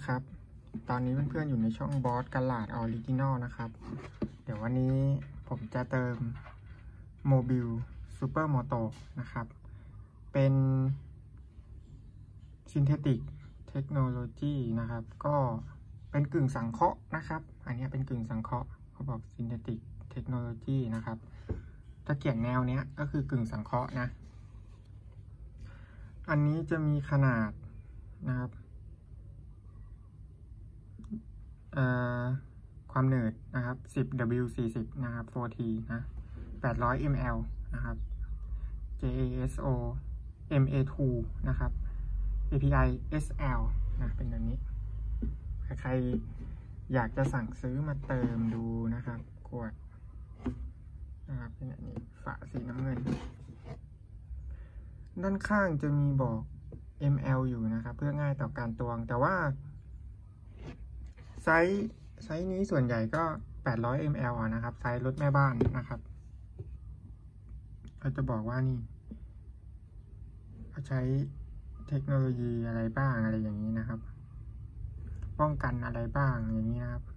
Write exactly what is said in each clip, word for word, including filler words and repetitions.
นะครับตอนนี้เพื่อนๆอยู่ในช่องบอสกาลาดออริจินอลนะครับเดี๋ยววันนี้ผมจะเติมโมบิลซูเปอร์มอโตนะครับเป็นซินเทติกเทคโนโลยีนะครับก็เป็นกึ่งสังเคราะห์นะครับอันนี้เป็นกึ่งสังเคราะห์เขาบอกซินเทติกเทคโนโลยีนะครับถ้าเขียนแนวเนี้ยก็คือกึ่งสังเคราะห์นะอันนี้จะมีขนาดนะครับความหนืดนะครับ สิบ ดับเบิลยู สี่สิบ นะครับ โฟร์ที นะ แปดร้อยมิลลิลิตร นะครับ เจ เอ เอส โอ เอ็ม เอ ทู นะครับ เอ พี ไอ เอส แอล นะเป็นแบบนี้ใครอยากจะสั่งซื้อมาเติมดูนะครับขวดนะครับเป็นแบบนี้ฝาสีน้ำเงินด้านข้างจะมีบอก มิลลิลิตร อยู่นะครับเพื่อง่ายต่อการตวงแต่ว่าไซส์ไซส์นี้ส่วนใหญ่ก็แปดร้อยมิลลิลิตร นะครับไซส์รถแม่บ้านนะครับเขาจะบอกว่านี่เขาใช้เทคโนโลยีอะไรบ้างอะไรอย่างนี้นะครับป้องกันอะไรบ้างอย่างนี้นะครับ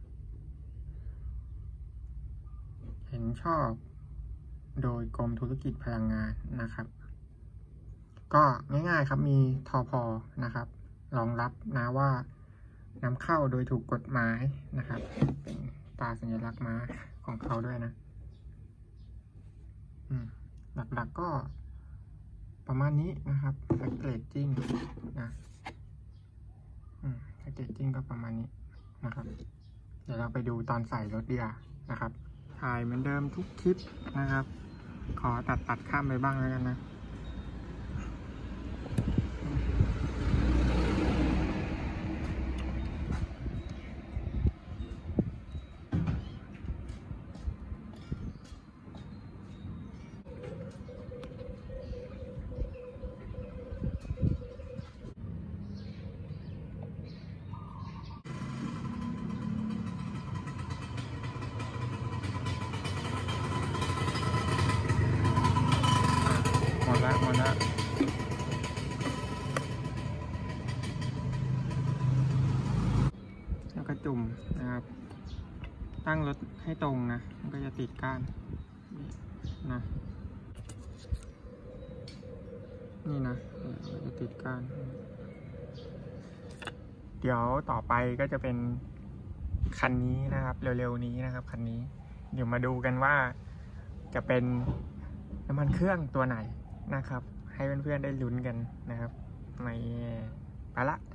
เห็นชอบโดยกรมธุรกิจพลังงานนะครับก็ง่ายๆครับมีทพ.นะครับรองรับนะว่านำเข้าโดยถูกกฎหมายนะครับเป็นตราสัญลักษณ์ม้าของเขาด้วยนะหลักๆ ก, ก็ประมาณนี้นะครับแพ็กเกจจิ้งนะแพ็กเกจจิ้งก็ประมาณนี้นะครับเดี๋ยวเราไปดูตอนใส่รถเดียนะครับถ่ายเหมือนเดิมทุกคลิปนะครับขอตัดตัดข้ามไปบ้างแล้วกันนะหมดละหมดละแล้วก็จุ่มนะครับตั้งรถให้ตรงนะมันก็จะติดก้านนะนี่นะมันจะติดก้านเดี๋ยวต่อไปก็จะเป็นคันนี้นะครับเร็วๆนี้นะครับคันนี้เดี๋ยวมาดูกันว่าจะเป็นน้ำมันเครื่องตัวไหนนะครับให้เพื่อนๆได้ลุ้นกันนะครับในไปละ